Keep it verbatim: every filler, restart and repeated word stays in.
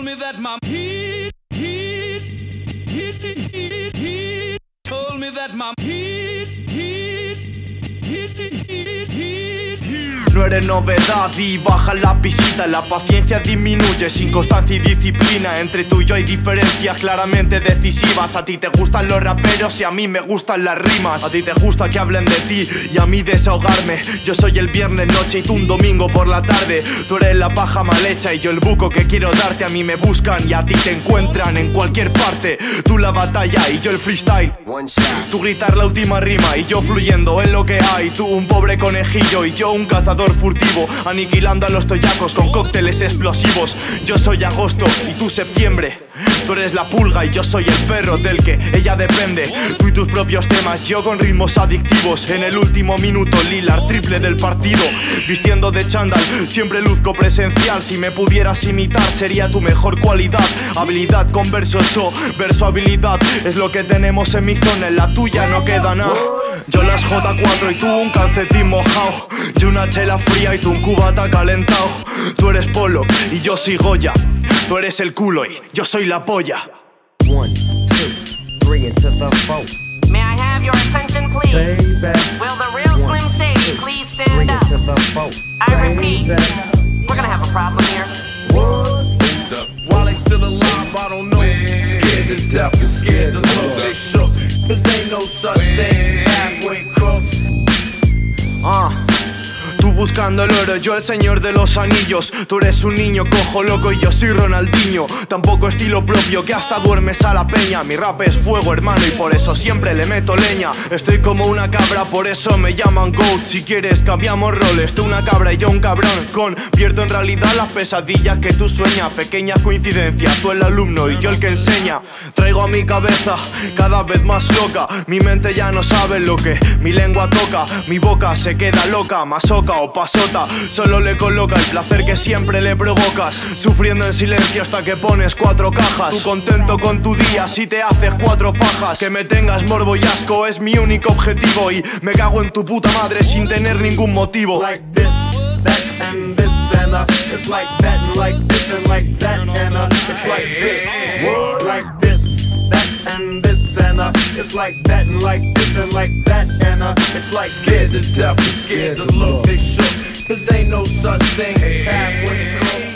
me that my he, he, he, he, he told me that my he, he, he, he, he, he. No eres novedad y baja la pisita. La paciencia disminuye sin constancia y disciplina. Entre tú y yo hay diferencias claramente decisivas. A ti te gustan los raperos y a mí me gustan las rimas. A ti te gusta que hablen de ti y a mí desahogarme. Yo soy el viernes noche y tú un domingo por la tarde. Tú eres la paja mal hecha y yo el buco que quiero darte. A mí me buscan y a ti te encuentran en cualquier parte. Tú la batalla y yo el freestyle. Tú gritar la última rima y yo fluyendo en lo que hay. Tú un pobre conejillo y yo un cazador furtivo, aniquilando a los toyacos con cócteles explosivos. Yo soy agosto y tú septiembre. Tú eres la pulga y yo soy el perro del que ella depende. Tú y tus propios temas, yo con ritmos adictivos. En el último minuto, Lillard, triple del partido. Vistiendo de chándal, siempre luzco presencial. Si me pudieras imitar, sería tu mejor cualidad. Habilidad con versos o verso habilidad. Es lo que tenemos en mi zona, en la tuya no queda nada. Yo las J cuatro y tú un calcetín mojado. Yo una chela fría y tú un cubata calentado. Tú eres Polo y yo soy Goya. Tú eres el culo y yo soy la polla. One, two, three into the four. May I have your attention, please? Baby. Will the real One, Slim Shady two, please three stand up? into the four. I repeat, Baby. we're gonna have a problem here. While they still alive, I don't know. Scared to death and scared to look. They shook, cause ain't no such thing as halfway crooks. Ah, tú buscando el oro, yo el señor de los anillos. Tú eres un niño cojo loco y yo soy Ronaldinho. Tampoco estilo propio que hasta duermes a la peña. Mi rap es fuego, hermano, y por eso siempre le meto leña. Estoy como una cabra, por eso me llaman GOAT. Si quieres cambiamos roles, tú una cabra y yo un cabrón. Convierto en realidad las pesadillas que tú sueñas. Pequeñas coincidencias, tú el alumno y yo el que enseña. Traigo a mi cabeza cada vez más loca. Mi mente ya no sabe lo que mi lengua toca. Mi boca se queda loca, masoca o pasota. Solo le coloca el placer que siempre le provocas. Sufriendo en silencio hasta que pones cuatro cajas. Tú contento con tu día si te haces cuatro pajas. Que me tengas morbo y asco es mi único objetivo. Y me cago en tu puta madre sin tener ningún motivo. Like this, that and this and uh, it's like that and like this and like that and uh, it's like this. Word like this, that and this and uh, it's like that and like this and like that and uh, it's like scared to death and scared to look. They shook, cause ain't no such thing as halfway crooks.